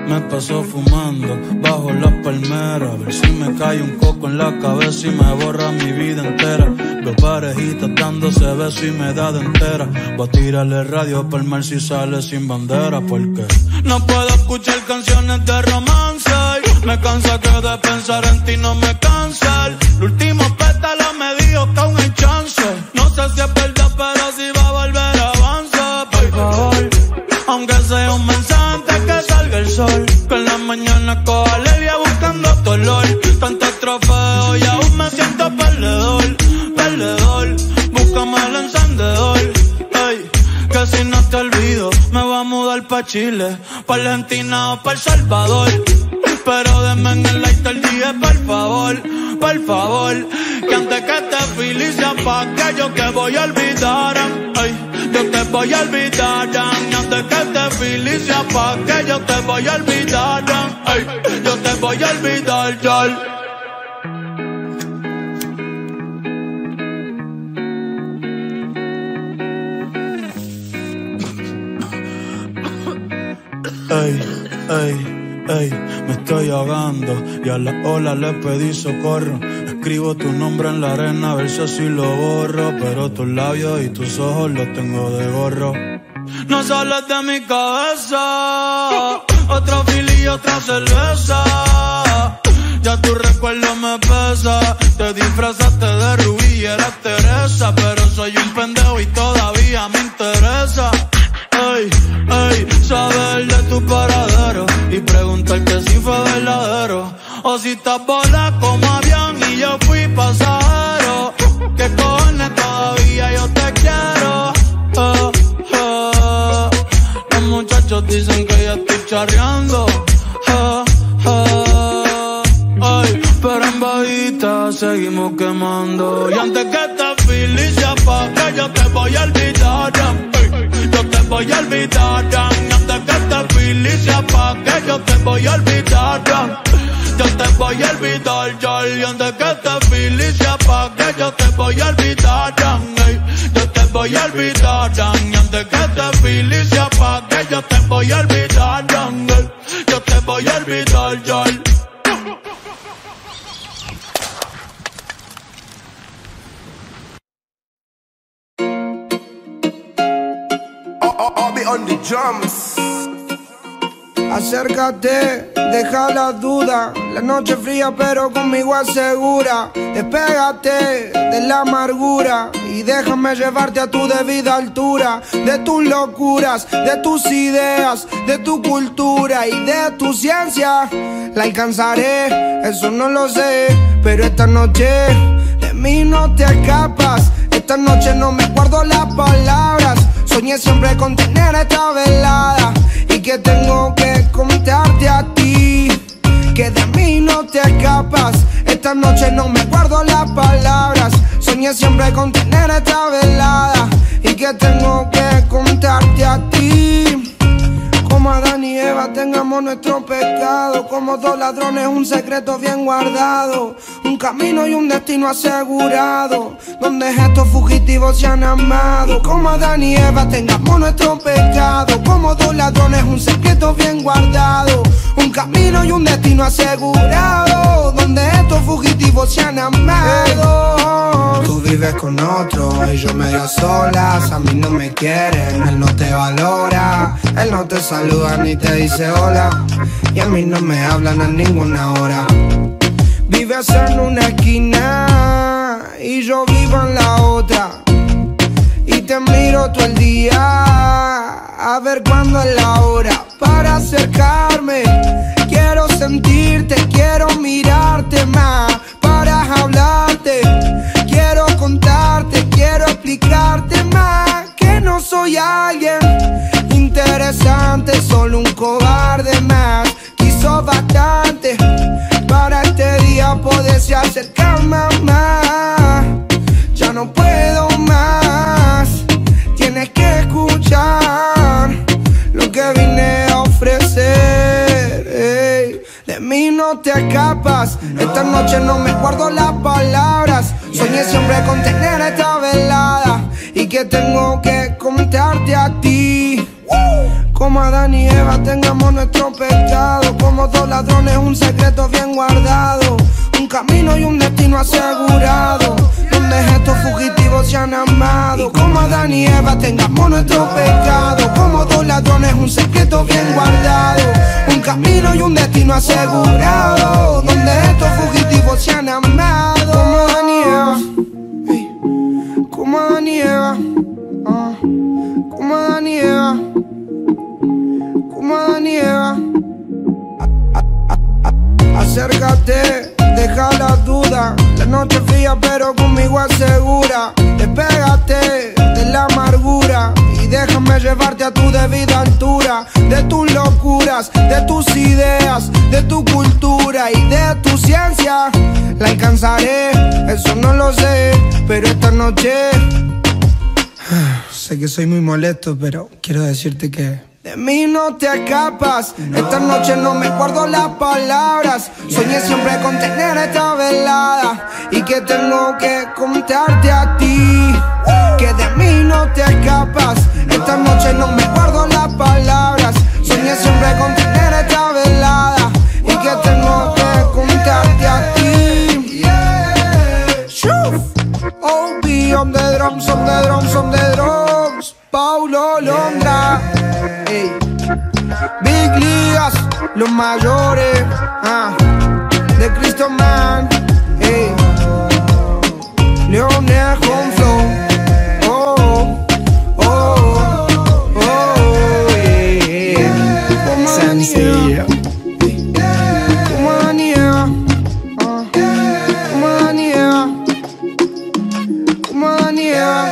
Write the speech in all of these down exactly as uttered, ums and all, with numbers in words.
Me paso fumando bajo las palmeras, a ver si me cae un coco en la cabeza y me borra mi vida entera. Veo parejitas dándose besos y me da de entera. Voy a tirarle radio pa'l mar si sale sin bandera, porque no puedo escuchar canciones de romance. Me cansa que de pensar en ti no me cansa. El último pétalo me dijo que aún hay chance. No sé si es verdad, pero si va a volver avanza. Por favor, aunque sea un mensaje antes que salga el sol, que en la mañana coja alegría buscando tu olor. Tantos trofeos y aún me siento perdedor, perdedor. Búscame el encendedor, ey, que si no te olvido me voy a mudar pa' Chile, pa' Argentina o pa' El Salvador. Pero denme en el light el día, por favor, por favor. Que antes que te felicia pa' que yo te voy a olvidar, ay, yo te voy a olvidar. Y antes que te felicia pa' que yo te voy a olvidar, ay, yo te voy a olvidar, ya. Ey, ey, ey, me estoy ahogando y a la ola le pedí socorro. Escribo tu nombre en la arena a ver si así lo borro, pero tus labios y tus ojos los tengo de gorro. No sales de mi cabeza, otro fili y otra cerveza. Ya tu recuerdo me pesa. Te disfrazaste de Rubí y eras Teresa, pero soy un pendejo y todavía me interesa. Ey, ey, saber de tu paradero y preguntarte si fue verdadero o si estás volando como avión y yo fui pasajero. Que cojones, todavía yo te quiero. Oh, oh. Los muchachos dicen que ya estoy charreando. Oh, oh. Ay, pero en bajita seguimos quemando. Y antes que te felicia pa' que yo te voy a olvidar, yo te voy a olvidar. Y antes que te felicia pa' que yo te voy a olvidar, yo te voy a olvidar, ya. Y antes que te felicia pa' que yo te voy a olvidar, yo te voy a olvidar. Y antes que te felicia pa' que yo te voy a olvidar, yo te voy a olvidar, ya. I'll be on the drums. Acércate, deja la duda. La noche fría pero conmigo asegura. Despégate de la amargura y déjame llevarte a tu debida altura. De tus locuras, de tus ideas, de tu cultura y de tu ciencia. La alcanzaré, eso no lo sé, pero esta noche de mí no te escapas. Esta noche no me guardo las palabras. Soñé siempre con tener esta velada y que tengo que contarte a ti, que de mí no te escapas. Esta noche no me guardo las palabras. Soñé siempre con tener esta velada y que tengo que contarte a ti. Como Adán y Eva tengamos nuestro pecado, como dos ladrones un secreto bien guardado, un camino y un destino asegurado, donde estos fugitivos se han amado. Como Adán y Eva tengamos nuestro pecado, como dos ladrones un secreto bien guardado, un camino y un destino asegurado, donde estos fugitivos se han amado. Tú vives con otro y yo medio solas. A mí no me quieren, él no te valora, él no te saluda ni te dice hola, y a mí no me hablan a ninguna hora. Vives en una esquina y yo vivo en la otra, y te miro todo el día a ver cuándo es la hora para acercarme. Quiero sentirte, quiero mirarte más para hablarte. Quiero contarte, quiero explicarte más que no soy alguien interesante, solo un cobarde más. Quiso bastante para este día poderse acercarme más. Ya no puedo más, tienes que escuchar lo que vine a ofrecer. Ey, de mí no te escapas, esta noche no me guardo las palabras. Soñé siempre con tener esta velada y que tengo que contarte a ti. Como Adán y Eva tengamos nuestro pecado. Como dos ladrones, un secreto bien guardado. Un camino y un destino asegurado, donde estos fugitivos se han amado. Como Adán y Eva tengamos nuestro pecado. Como dos ladrones, un secreto bien guardado. Un camino y un destino asegurado, donde estos fugitivos se han amado. Como Adán y Eva, hey. Como Adán y Eva, uh. Como Adán y Eva, como Adán y Eva. Acércate, deja la duda. La noche fría pero conmigo asegura. Despégate de la amargura y déjame llevarte a tu debida altura. De tus locuras, de tus ideas, de tu cultura y de tu ciencia. La alcanzaré, eso no lo sé, pero esta noche sé que soy muy molesto, pero quiero decirte que de mí no te escapas. Esta noche no me guardo las palabras. Soñé siempre con tener esta velada y que tengo que contarte a ti que de mí no te escapas. Esta noche no me guardo las palabras. Soñé siempre con tener esta velada y que tengo que contarte a ti. Oh, be on the drums, on the drums, on the drums. Paulo Londra, hey. Big Ligas, los mayores, ah, de Cristo Man, hey. Leonel con flow, oh, oh, oh, oh, yeah. Como Adán y Eva, como Adán y Eva, ah, como Adán y Eva, como Adán y Eva.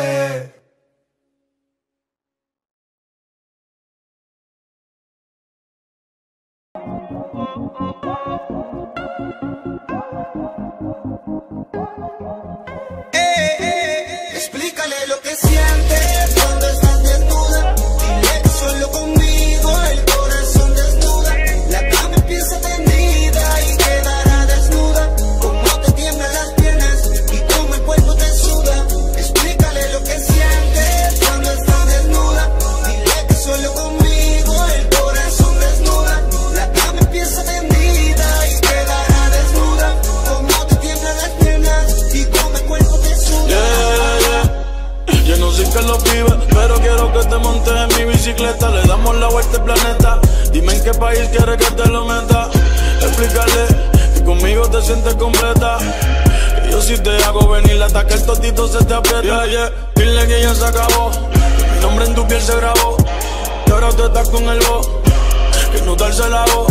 Explícale lo que sientes cuando estás desnuda. Dile que solo conmigo el corazón desnuda. La cama empieza tendida y quedará desnuda. Como te tiemblan las piernas y como el cuerpo te suda. Explícale lo que sientes cuando estás desnuda. Dile que solo conmigo el corazón desnuda. La cama empieza tendida y quedará desnuda. Como te tiemblan las piernas y como el cuerpo te suda. Yeah, yeah. Yo no sé qué lo vive, pero quiero que te montes en mi bicicleta. Le damos la vuelta al planeta. Dime en qué país quieres que te lo meta. Explícale que conmigo te sientes completa. Y yo si te hago venir hasta que el totito se te aprieta. Yeah, yeah. Dile que ya se acabó, que mi nombre en tu piel se grabó. Y ahora tú estás con el voz, que no darse la voz.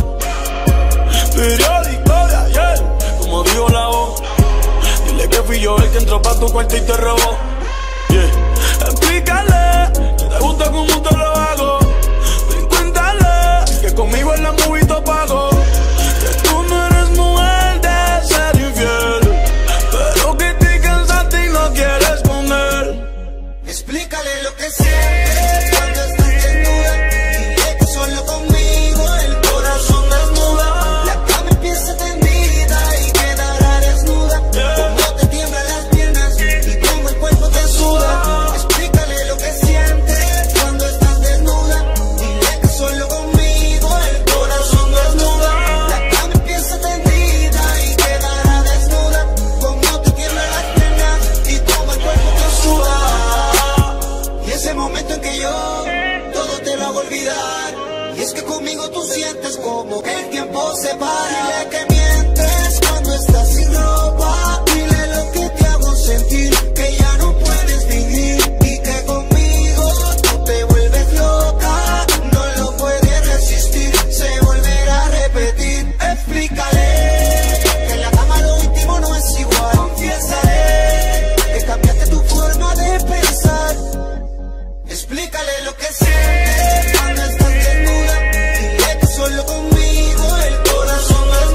Periódico de ayer, como dijo la voz. Dile que fui yo el que entró pa' tu cuarto y te robó. Yeah. Explícale que te gusta como te lo hago. Ven, cuéntale que conmigo en la movie te pago. Que tú no eres mujer de ser infiel, pero que te cansaste y no quieres con él. Explícale lo que sientes cuando estás desnuda. Dile que solo conmigo el corazón desnuda. La cama empieza tendida y quedará desnuda. Como te tiemblan las piernas y como el cuerpo te suda. Explícale lo que sientes cuando estás desnuda. Dile que solo conmigo el corazón desnuda. La cama empieza tendida y quedará desnuda. Como te tiemblan las piernas y como el cuerpo te suda. Y ese momento en que yo todo te lo hago olvidar. Y es que conmigo tú sientes como que el tiempo se para. Dile que mientes cuando estás sin ropa. Dile lo que te hago sentir, que ya no puedes vivir. Y que conmigo tú te vuelves loca. No lo puedes resistir, se volverá a repetir. Explícale que en la cama lo íntimo no es igual. Confiésale que cambiaste tu forma de pensar. Explícale lo que sientes cuando estás desnuda. Dile que solo conmigo el corazón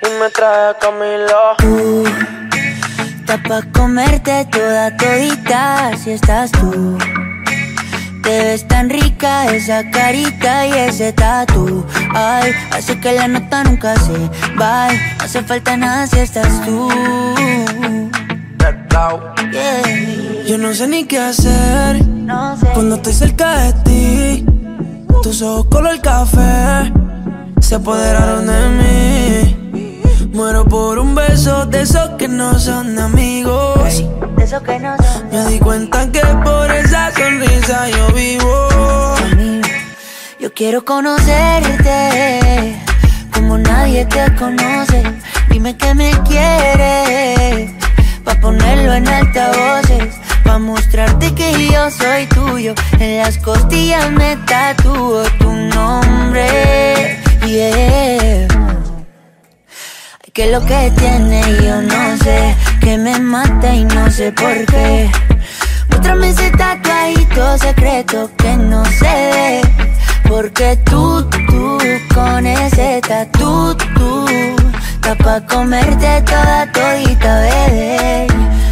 y me trae Camilo. Tú, estás pa' comerte toda todita si estás tú. Te ves tan rica esa carita y ese tatu. Ay, hace que la nota nunca se va. No hace falta nada si estás tú. Yeah. Yo no sé ni qué hacer No sé. cuando estoy cerca de ti. Tus ojos color café se apoderaron de mí. Muero por un beso de esos que no son amigos. De eso que no son. Me di cuenta que por esa sonrisa yo vivo. Yo quiero conocerte como nadie te conoce. Dime que me quieres pa' ponerlo en altavoces, pa' mostrarte que yo soy tuyo. En las costillas me tatúo tu nombre. Yeah. Que lo que tiene yo no sé, que me mata y no sé por qué. Muéstrame ese tatuadito secreto que no se ve. Porque tú, tú, con ese tatu, tú, está pa' comerte toda todita, bebé.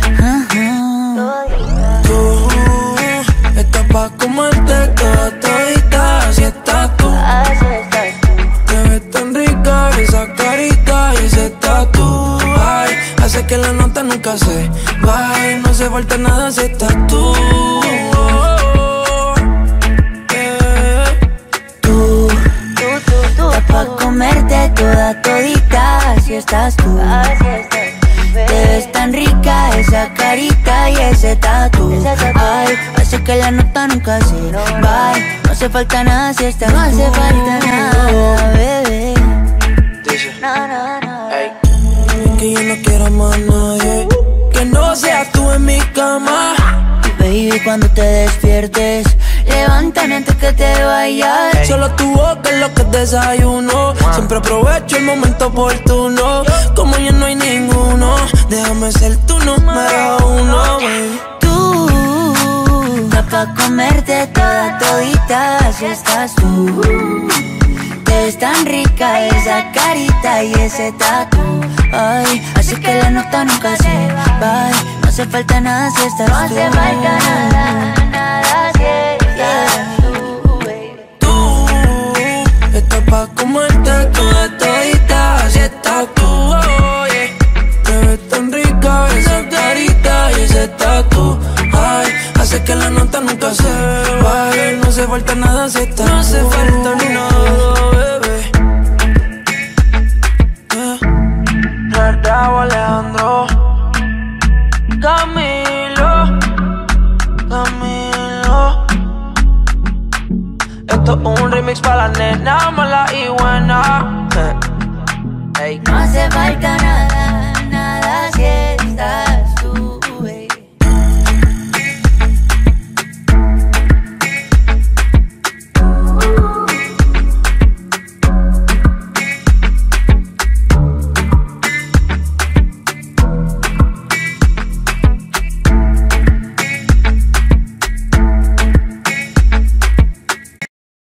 Tú estás pa' comerte toda todita, así estás tú. Así estás tú. Te ves tan rica esa carita y ese tatu. Ay, hace que la nota nunca se vaya. No hace falta nada si estás tú. Pa' comerte toda todita, así estás tú. Así estás tú. Te ves tan rica esa carita y ese tatu. Ay, hace que la nota nunca se va. No hace falta nada si estás tú. No hace falta nada, bebé. No, no, no. Ey. Que yo no quiero más nadie que no seas tú en mi cama. Baby, cuando te despiertes, levántame antes que te vayas. Hey. Solo tu boca es lo que desayuno. Siempre aprovecho el momento oportuno. Como ya no hay ninguno, déjame ser tu número uno, baby. Tú, estás pa' comerte toda todita, así estás tú. Te ves tan rica esa carita y ese tatu. Ay, así que la nota nunca se va. No hace falta nada si estás tú. No hace falta nada, nada si estás tú, baby. Tú estás pa' comerte toda todita, así estás tú, oh, yeah. Te ves tan rica esa carita y ese tatu. Ay, hace que la nota nunca se vaya. No hace falta nada si estás tú. No hace falta ni nada, bebé. Yeah. Bravo Alejandro, Camilo, Camilo. Esto es un remix para la nena mala y buena. Ey. No hace falta nada.